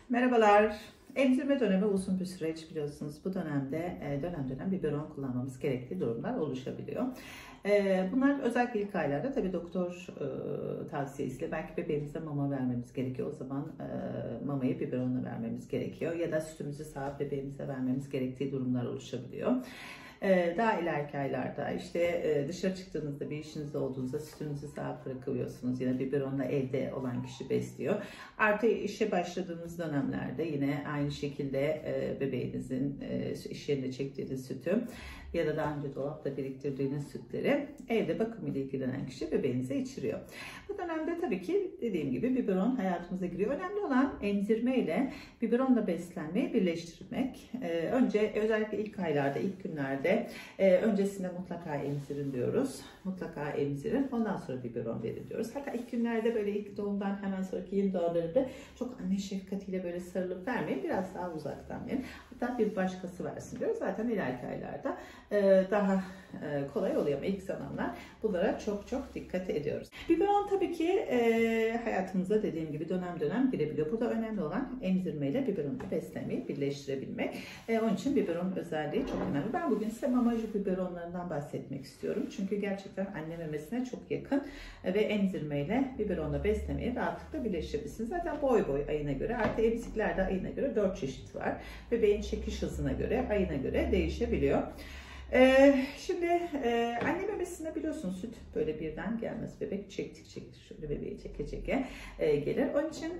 Merhabalar. Emzirme dönemi uzun bir süreç biliyorsunuz. Bu dönemde dönem dönem biberon kullanmamız gerektiği durumlar oluşabiliyor. Bunlar özellikle ilk aylarda tabii doktor tavsiyesiyle belki bebeğimize mama vermemiz gerekiyor. O zaman mamayı biberonla vermemiz gerekiyor. Ya da sütümüzü sağıp bebeğimize vermemiz gerektiği durumlar oluşabiliyor. Daha ileriki aylarda işte dışarı çıktığınızda bir işiniz olduğunuzda sütünüzü sağıp bırakıyorsunuz. Yine biberonla evde olan kişi besliyor. Artı işe başladığınız dönemlerde yine aynı şekilde bebeğinizin iş yerinde çektiğiniz sütü ya da daha önce dolapta biriktirdiğiniz sütleri evde bakım ile ilgilenen kişi bebeğinize içiriyor. Bu dönemde tabii ki dediğim gibi biberon hayatımıza giriyor. Önemli olan emzirme ile biberonla beslenmeyi birleştirmek. Önce özellikle ilk aylarda, ilk günlerde öncesinde mutlaka emzirin diyoruz. Mutlaka emzirin. Ondan sonra biberon verin diyoruz. Hatta ilk günlerde böyle ilk doğumdan hemen sonraki yeni doğumlarında çok anne şefkatiyle böyle sarılıp vermeyin. Biraz daha uzaktan verin. Hatta bir başkası versin diyoruz. Zaten ileriki aylarda daha kolay oluyor ama ilk zamanlar bunlara çok dikkat ediyoruz. Biberon tabii ki hayatımıza dediğim gibi dönem dönem girebiliyor. Burada önemli olan emzirmeyle biberonu beslemeyi birleştirebilmek. Onun için biberonun özelliği çok önemli. Ben bugün size mamacı biberonlarından bahsetmek istiyorum. Çünkü gerçekten anne memesine çok yakın ve emzirmeyle biberonla beslemeyi rahatlıkla birleştirebilirsiniz. Zaten boy ayına göre, artı emziklerde ayına göre 4 çeşit var. Bebeğin çekiş hızına göre, ayına göre değişebiliyor. Şimdi anne memesinde biliyorsunuz süt böyle birden gelmez. Bebek çektik şöyle bebeği çeke gelir. Onun için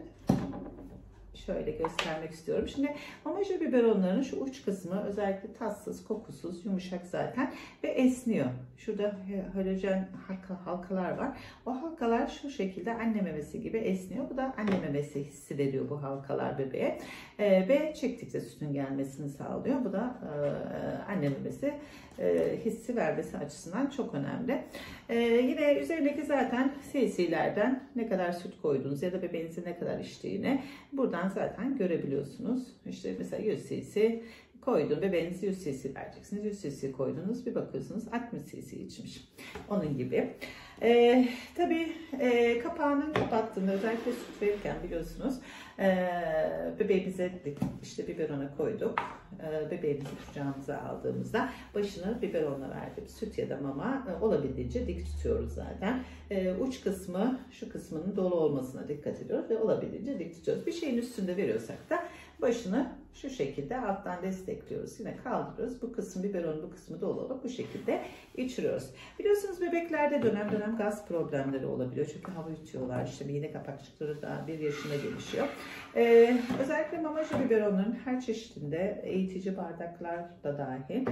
şöyle göstermek istiyorum. Şimdi mamacı biberonların şu uç kısmı özellikle tatsız, kokusuz, yumuşak zaten ve esniyor. Şurada halojen halkalar var. O halkalar şu şekilde anne memesi gibi esniyor. Bu da anne memesi hissi veriyor bu halkalar bebeğe. Ve çektikçe sütün gelmesini sağlıyor. Bu da anne memesi hissi vermesi açısından çok önemli. Yine üzerindeki zaten cc'lerden ne kadar süt koyduğunuz ya da bebeğinizin ne kadar içtiğini buradan zaten görebiliyorsunuz. İşte mesela 100 cc koydun, bebeğinize 100 cc vereceksiniz. 100 cc koydunuz, bir bakıyorsunuz 60 cc içmiş. Onun gibi. Tabii kapağını kapattığında özellikle süt verirken biliyorsunuz bebeğimize işte biberona koyduk. Bebeğimizi kucağımıza aldığımızda başını biberonla verdik. Süt ya da mama olabildiğince dik tutuyoruz zaten. Uç kısmı, şu kısmının dolu olmasına dikkat ediyoruz ve olabildiğince dik tutuyoruz. Bir şeyin üstünde veriyorsak da başını şu şekilde alttan destekliyoruz. Yine kaldırıyoruz. Bu kısım biberonun bu kısmı dolu olup bu şekilde içiriyoruz. Biliyorsunuz bebeklerde dönem dönem gaz problemleri olabiliyor. Çünkü hava yutuyorlar. İşte mide kapakçıkları da 1 yaşına gelişiyor. Özellikle mamacı biberonların her çeşidinde eğitici bardaklar da dahil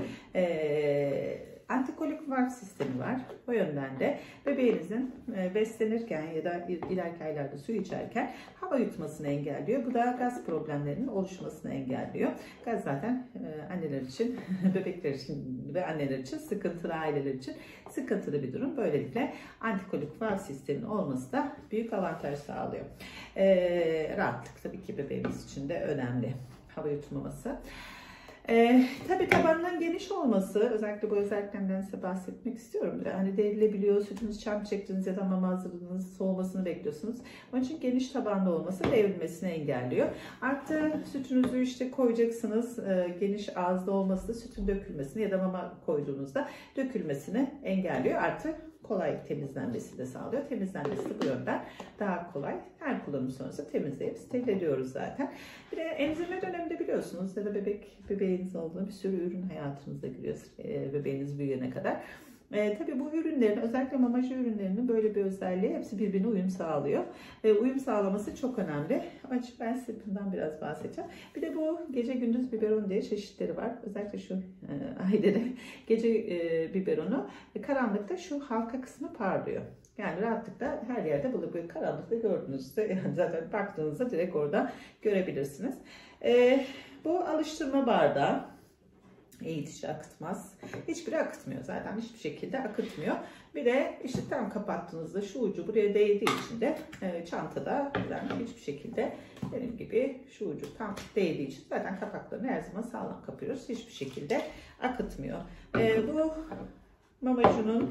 antikolik valv sistemi var. O yönden de bebeğinizin beslenirken ya da ileriki aylarda su içerken hava yutmasını engelliyor. Bu da gaz problemlerinin oluşmasını engelliyor. Gaz zaten anneler için, bebekler için ve anneler için sıkıntılı, aileler için sıkıntılı bir durum. Böylelikle antikolik valv sisteminin olması da büyük avantaj sağlıyor. Rahatlık tabii ki bebeğimiz için de önemli. Hava yutmaması. Tabii tabanının geniş olması, özellikle bu özelliklerinden size bahsetmek istiyorum. Hani devrilebiliyor, sütünüz çam çektiniz ya da mama hazırladığınız soğumasını bekliyorsunuz. Onun için geniş tabanlı olması devrilmesini engelliyor. Artı sütünüzü işte koyacaksınız, geniş ağızda olması da sütün dökülmesini ya da mama koyduğunuzda dökülmesini engelliyor. Artı kolay temizlenmesini de sağlıyor. Temizlenmesi de bu yönden daha kolay. Her kullanım sonrası temizleyip steril ediyoruz zaten. Bir de emzirme döneminde biliyorsunuz ya da bebeğiniz olduğunda bir sürü ürün hayatımıza giriyor bebeğiniz büyüyene kadar. Tabii bu ürünlerin, özellikle mamacı ürünlerinin böyle bir özelliği, hepsi birbirine uyum sağlıyor. Uyum sağlaması çok önemli. Ama ben size bundan biraz bahsedeceğim. Bir de bu gece gündüz biberon diye çeşitleri var. Özellikle şu ailede gece biberonu karanlıkta şu halka kısmı parlıyor. Yani rahatlıkla her yerde bunu böyle karanlıkta gördüğünüzde yani zaten baktığınızda direkt orada görebilirsiniz. Bu alıştırma bardağı. Eğitici akıtmaz. Hiçbiri akıtmıyor zaten. Hiçbir şekilde akıtmıyor. Bir de işte tam kapattığınızda şu ucu buraya değdiği için de çantada yani hiçbir şekilde benim gibi şu ucu tam değdiği için zaten kapaklarını her zaman sağlam kapıyoruz. Hiçbir şekilde akıtmıyor. Bu mamacunun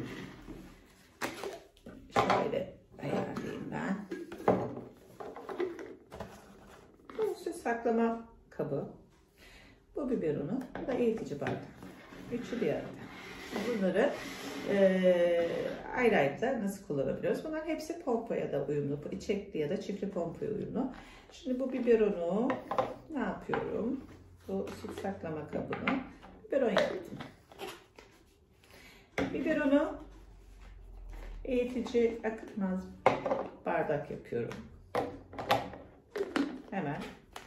şöyle ayarlayayım ben. Bu saklama kabı, bu biberonu, bu da eğitici bardak. Üçü bir arada. Bunları ayrı ayrı da nasıl kullanabiliyoruz? Bunların hepsi pompaya da uyumlu, çekli ya da çiftli pompaya uyumlu. Şimdi bu biberonu ne yapıyorum? Bu süt saklama kabını biberon yaptım. Biberonu eğitici akıtmaz bardak yapıyorum. Hemen.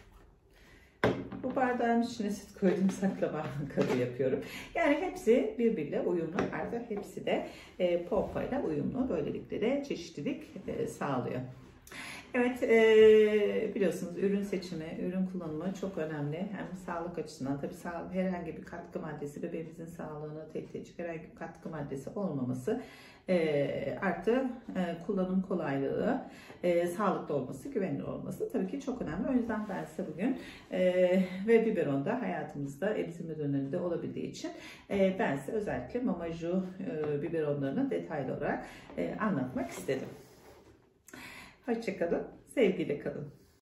Bu bardağın içine süt koydum, saklama kabı yapıyorum. Yani hepsi birbiriyle uyumlu. Artık hepsi de pompayla uyumlu. Böylelikle de çeşitlilik sağlıyor. Evet, biliyorsunuz ürün seçimi, ürün kullanımı çok önemli. Hem sağlık açısından, tabii herhangi bir katkı maddesi, bebeğimizin sağlığını tehdit edecek herhangi bir katkı maddesi olmaması, artı kullanım kolaylığı, sağlıklı olması, güvenilir olması tabii ki çok önemli. O yüzden ben size bugün ve biberon da hayatımızda emzirme döneminde olabildiği için ben size özellikle Mamaju biberonlarını detaylı olarak anlatmak istedim. Hoşça kalın, sevgiyle kalın.